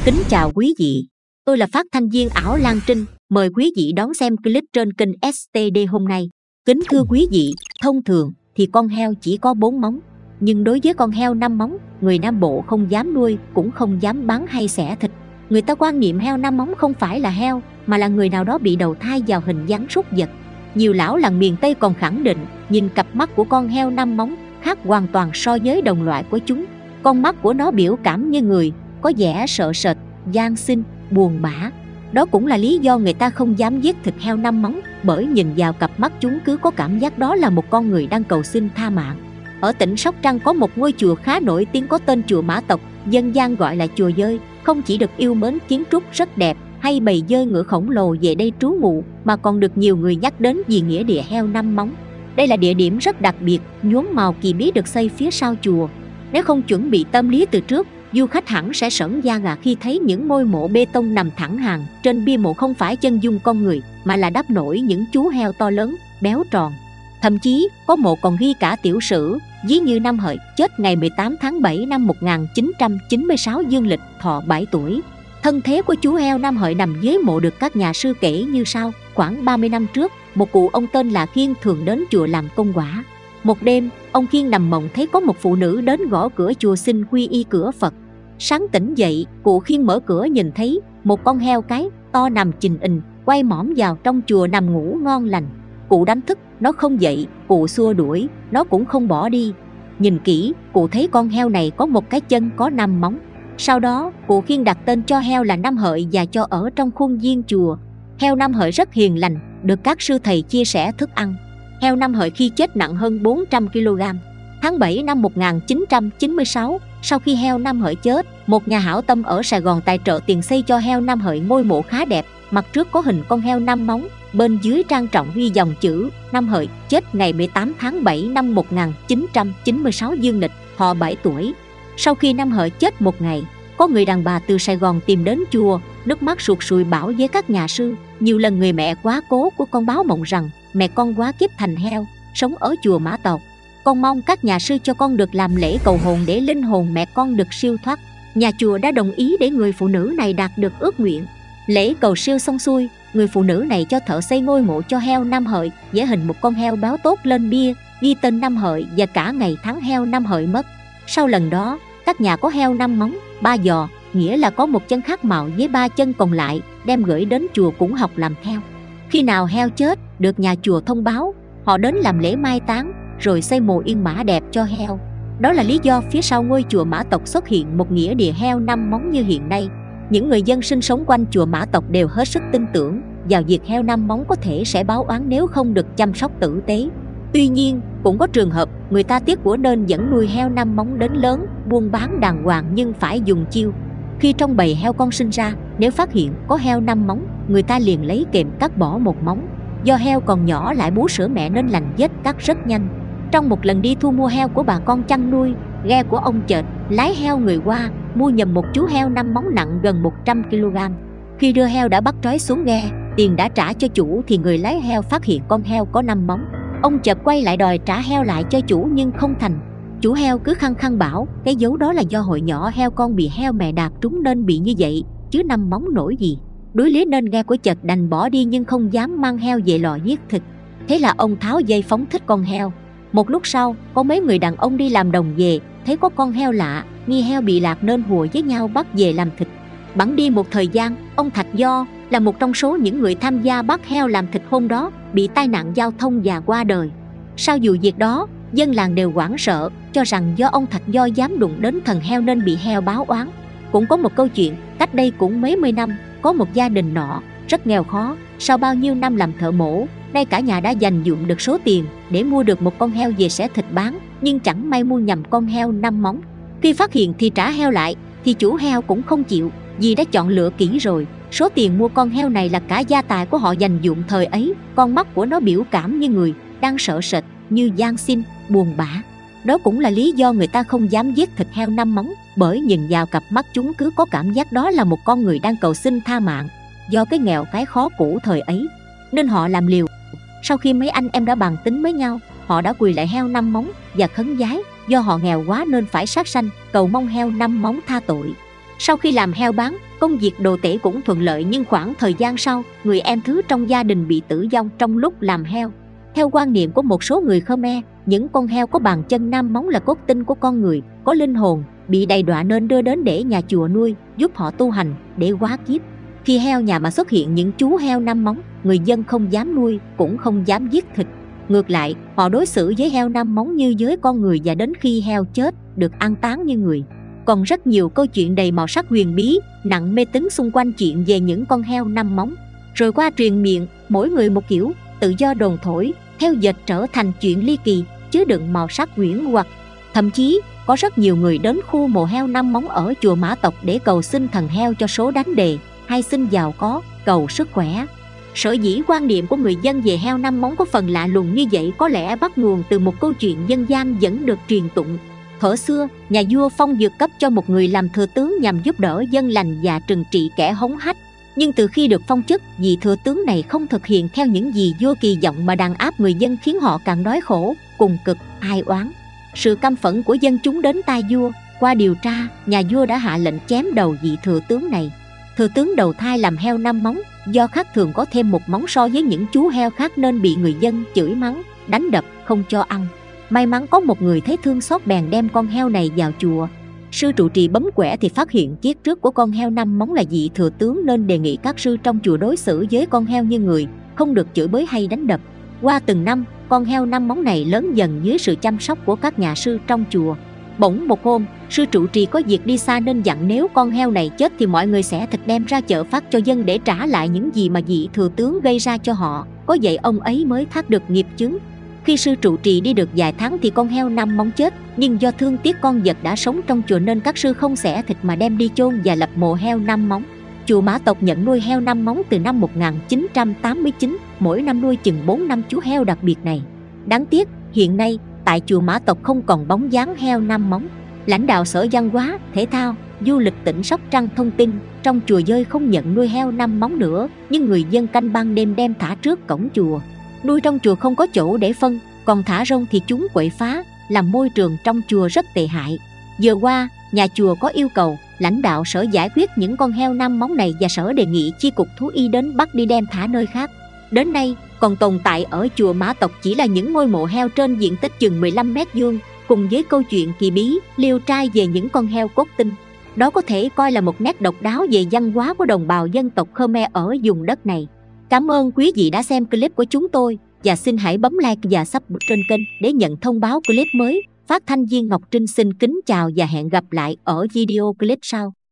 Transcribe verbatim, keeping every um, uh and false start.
Kính chào quý vị, tôi là phát thanh viên ảo Lan Trinh, mời quý vị đón xem clip trên kênh ét tê đê hôm nay. Kính thưa quý vị, thông thường thì con heo chỉ có bốn móng, nhưng đối với con heo năm móng, người Nam Bộ không dám nuôi, cũng không dám bán hay xẻ thịt. Người ta quan niệm heo năm móng không phải là heo, mà là người nào đó bị đầu thai vào hình dáng súc vật. Nhiều lão làng miền Tây còn khẳng định, nhìn cặp mắt của con heo năm móng khác hoàn toàn so với đồng loại của chúng. Con mắt của nó biểu cảm như người, có vẻ sợ sệt, van xin, buồn bã. Đó cũng là lý do người ta không dám giết thịt heo năm móng, bởi nhìn vào cặp mắt chúng cứ có cảm giác đó là một con người đang cầu xin tha mạng. Ở tỉnh Sóc Trăng có một ngôi chùa khá nổi tiếng có tên chùa Mã Tộc, dân gian gọi là chùa Dơi. Không chỉ được yêu mến kiến trúc rất đẹp hay bầy dơi ngựa khổng lồ về đây trú ngụ, mà còn được nhiều người nhắc đến vì nghĩa địa heo năm móng. Đây là địa điểm rất đặc biệt, nhuốm màu kỳ bí được xây phía sau chùa. Nếu không chuẩn bị tâm lý từ trước, du khách hẳn sẽ sởn da gà khi thấy những ngôi mộ bê tông nằm thẳng hàng. Trên bia mộ không phải chân dung con người, mà là đắp nổi những chú heo to lớn, béo tròn. Thậm chí có mộ còn ghi cả tiểu sử, ví như năm Hợi chết ngày mười tám tháng bảy năm một nghìn chín trăm chín mươi sáu dương lịch, thọ bảy tuổi. Thân thế của chú heo năm Hợi nằm dưới mộ được các nhà sư kể như sau. Khoảng ba mươi năm trước, một cụ ông tên là Kiên thường đến chùa làm công quả. Một đêm, ông Kiên nằm mộng thấy có một phụ nữ đến gõ cửa chùa xin quy y cửa Phật. Sáng tỉnh dậy, cụ Kiên mở cửa nhìn thấy một con heo cái to nằm chình ình, quay mõm vào trong chùa nằm ngủ ngon lành. Cụ đánh thức, nó không dậy, cụ xua đuổi, nó cũng không bỏ đi. Nhìn kỹ, cụ thấy con heo này có một cái chân có năm móng. Sau đó, cụ Kiên đặt tên cho heo là Năm Hợi và cho ở trong khuôn viên chùa. Heo Năm Hợi rất hiền lành, được các sư thầy chia sẻ thức ăn. Heo Năm Hợi khi chết nặng hơn bốn trăm ki lô gam. Tháng bảy năm một nghìn chín trăm chín mươi sáu, sau khi heo Năm Hợi chết, một nhà hảo tâm ở Sài Gòn tài trợ tiền xây cho heo Năm Hợi ngôi mộ khá đẹp. Mặt trước có hình con heo năm móng, bên dưới trang trọng ghi dòng chữ Năm Hợi chết ngày mười tám tháng bảy năm một nghìn chín trăm chín mươi sáu dương lịch, thọ bảy tuổi. Sau khi Năm Hợi chết một ngày, có người đàn bà từ Sài Gòn tìm đến chùa, nước mắt sụt sùi bảo với các nhà sư. Nhiều lần người mẹ quá cố của con báo mộng rằng mẹ con quá kiếp thành heo, sống ở chùa Mã Tộc. Con mong các nhà sư cho con được làm lễ cầu hồn để linh hồn mẹ con được siêu thoát. Nhà chùa đã đồng ý để người phụ nữ này đạt được ước nguyện. Lễ cầu siêu xong xuôi, người phụ nữ này cho thợ xây ngôi mộ cho heo Năm Hợi, vẽ hình một con heo báo tốt lên bia, ghi tên Năm Hợi và cả ngày tháng heo Năm Hợi mất. Sau lần đó, các nhà có heo năm móng, ba giò, nghĩa là có một chân khác màu với ba chân còn lại, đem gửi đến chùa cũng học làm theo. Khi nào heo chết, được nhà chùa thông báo, họ đến làm lễ mai táng, rồi xây mồ yên mã đẹp cho heo. Đó là lý do phía sau ngôi chùa Mã Tộc xuất hiện một nghĩa địa heo năm móng như hiện nay. Những người dân sinh sống quanh chùa Mã Tộc đều hết sức tin tưởng vào việc heo năm móng có thể sẽ báo oán nếu không được chăm sóc tử tế. Tuy nhiên, cũng có trường hợp người ta tiếc của nên vẫn nuôi heo năm móng đến lớn, buôn bán đàng hoàng nhưng phải dùng chiêu. Khi trong bầy heo con sinh ra, nếu phát hiện có heo năm móng, người ta liền lấy kềm cắt bỏ một móng. Do heo còn nhỏ lại bú sữa mẹ nên lành vết cắt rất nhanh. Trong một lần đi thu mua heo của bà con chăn nuôi, ghe của ông Chợt lái heo người qua mua nhầm một chú heo năm móng nặng gần một trăm ki lô gam. Khi đưa heo đã bắt trói xuống ghe, tiền đã trả cho chủ thì người lái heo phát hiện con heo có năm móng. Ông Chợt quay lại đòi trả heo lại cho chủ nhưng không thành. Chủ heo cứ khăng khăng bảo cái dấu đó là do hồi nhỏ heo con bị heo mẹ đạp trúng nên bị như vậy, chứ năm móng nổi gì. Đối lý nên ghe của Chợt đành bỏ đi nhưng không dám mang heo về lò giết thịt. Thế là ông tháo dây phóng thích con heo. Một lúc sau, có mấy người đàn ông đi làm đồng về, thấy có con heo lạ, nghi heo bị lạc nên hùa với nhau bắt về làm thịt. Bẵng đi một thời gian, ông Thạch Do là một trong số những người tham gia bắt heo làm thịt hôm đó, bị tai nạn giao thông và qua đời. Sau vụ việc đó, dân làng đều hoảng sợ, cho rằng do ông Thạch Do dám đụng đến thần heo nên bị heo báo oán. Cũng có một câu chuyện, cách đây cũng mấy mươi năm, có một gia đình nọ rất nghèo khó, sau bao nhiêu năm làm thợ mổ, nay cả nhà đã dành dụm được số tiền để mua được một con heo về xẻ thịt bán, nhưng chẳng may mua nhầm con heo năm móng. Khi phát hiện thì trả heo lại, thì chủ heo cũng không chịu, vì đã chọn lựa kỹ rồi. Số tiền mua con heo này là cả gia tài của họ dành dụm thời ấy. Con mắt của nó biểu cảm như người, đang sợ sệt, như van xin, buồn bã. Đó cũng là lý do người ta không dám giết thịt heo năm móng, bởi nhìn vào cặp mắt chúng cứ có cảm giác đó là một con người đang cầu xin tha mạng. Do cái nghèo cái khó cũ thời ấy, nên họ làm liều. Sau khi mấy anh em đã bàn tính với nhau, họ đã quỳ lại heo năm móng và khấn vái. Do họ nghèo quá nên phải sát sanh, cầu mong heo năm móng tha tội. Sau khi làm heo bán, Công việc đồ tể cũng thuận lợi, nhưng khoảng thời gian sau, người em thứ trong gia đình bị tử vong trong lúc làm heo. Theo quan niệm của một số người Khmer, những con heo có bàn chân năm móng là cốt tinh của con người, có linh hồn, bị đầy đọa nên đưa đến để nhà chùa nuôi, giúp họ tu hành, để hóa kiếp. Khi heo nhà mà xuất hiện những chú heo năm móng, người dân không dám nuôi, cũng không dám giết thịt. Ngược lại, họ đối xử với heo năm móng như với con người, và đến khi heo chết, được an táng như người. Còn rất nhiều câu chuyện đầy màu sắc huyền bí, nặng mê tín xung quanh chuyện về những con heo năm móng. Rồi qua truyền miệng, mỗi người một kiểu, tự do đồn thổi, theo dệt trở thành chuyện ly kỳ, chứa đựng màu sắc huyễn hoặc. Thậm chí, có rất nhiều người đến khu mộ heo năm móng ở chùa Mã Tộc để cầu xin thần heo cho số đánh đề, hay xin giàu có, cầu sức khỏe. Sở dĩ quan niệm của người dân về heo năm móng có phần lạ lùng như vậy có lẽ bắt nguồn từ một câu chuyện dân gian vẫn được truyền tụng. Thuở xưa, nhà vua phong dược cấp cho một người làm thừa tướng nhằm giúp đỡ dân lành và trừng trị kẻ hống hách. Nhưng từ khi được phong chức, vị thừa tướng này không thực hiện theo những gì vua kỳ vọng mà đàn áp người dân, khiến họ càng đói khổ, cùng cực, ai oán. Sự căm phẫn của dân chúng đến tai vua. Qua điều tra, nhà vua đã hạ lệnh chém đầu vị thừa tướng này. Thừa tướng đầu thai làm heo năm móng, do khác thường có thêm một móng so với những chú heo khác nên bị người dân chửi mắng, đánh đập, không cho ăn. May mắn có một người thấy thương xót bèn đem con heo này vào chùa. Sư trụ trì bấm quẻ thì phát hiện chiếc trước của con heo năm móng là vị thừa tướng, nên đề nghị các sư trong chùa đối xử với con heo như người, không được chửi bới hay đánh đập. Qua từng năm, con heo năm móng này lớn dần dưới sự chăm sóc của các nhà sư trong chùa. Bỗng một hôm, sư trụ trì có việc đi xa nên dặn nếu con heo này chết thì mọi người sẽ thịt đem ra chợ phát cho dân để trả lại những gì mà vị thừa tướng gây ra cho họ. Có vậy ông ấy mới thoát được nghiệp chướng. Khi sư trụ trì đi được vài tháng thì con heo năm móng chết, nhưng do thương tiếc con vật đã sống trong chùa nên các sư không xẻ thịt mà đem đi chôn và lập mộ heo năm móng. Chùa Mã Tộc nhận nuôi heo năm móng từ năm một nghìn chín trăm tám mươi chín, mỗi năm nuôi chừng bốn năm chú heo đặc biệt này. Đáng tiếc, hiện nay, tại chùa Mã Tộc không còn bóng dáng heo năm móng. Lãnh đạo Sở Văn hóa, Thể thao, Du lịch tỉnh Sóc Trăng thông tin, trong chùa Dơi không nhận nuôi heo năm móng nữa, nhưng người dân canh ban đêm đem thả trước cổng chùa. Nuôi trong chùa không có chỗ để phân, còn thả rông thì chúng quậy phá, làm môi trường trong chùa rất tệ hại. Vừa qua, nhà chùa có yêu cầu lãnh đạo sở giải quyết những con heo năm móng này, và sở đề nghị chi cục thú y đến bắt đi đem thả nơi khác. Đến nay, còn tồn tại ở chùa Mã Tộc chỉ là những ngôi mộ heo trên diện tích chừng mười lăm mét vuông, cùng với câu chuyện kỳ bí, liêu trai về những con heo cốt tinh. Đó có thể coi là một nét độc đáo về văn hóa của đồng bào dân tộc Khmer ở vùng đất này. Cảm ơn quý vị đã xem clip của chúng tôi, và xin hãy bấm like và subscribe trên kênh để nhận thông báo clip mới. Phát thanh viên Ngọc Trinh xin kính chào và hẹn gặp lại ở video clip sau.